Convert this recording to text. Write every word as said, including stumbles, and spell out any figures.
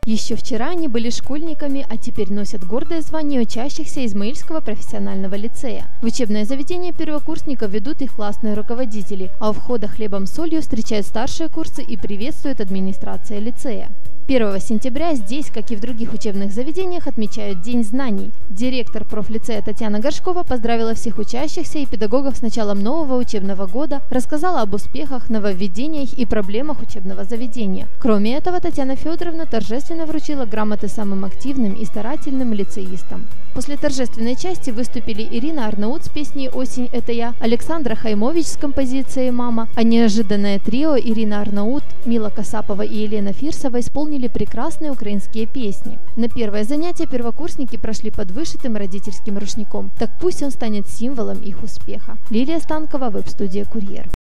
Еще вчера они были школьниками, а теперь носят гордое звание учащихся Измаильского профессионального лицея. В учебное заведение первокурсников ведут их классные руководители, а у входа хлебом-солью встречают старшие курсы и приветствует администрация лицея. первого сентября здесь, как и в других учебных заведениях, отмечают День знаний. Директор профлицея Татьяна Горшкова поздравила всех учащихся и педагогов с началом нового учебного года, рассказала об успехах, нововведениях и проблемах учебного заведения. Кроме этого, Татьяна Федоровна торжественно вручила грамоты самым активным и старательным лицеистам. После торжественной части выступили Ирина Арнаут с песней «Осень – это я», Александра Хаймович с композицией «Мама», а неожиданное трио Ирина Арнаут, Мила Касапова и Елена Фирсова исполнили прекрасные украинские песни. На первое занятие первокурсники прошли под вышитым родительским рушником. Так пусть он станет символом их успеха. Лилия Станкова, веб-студия «Курьер».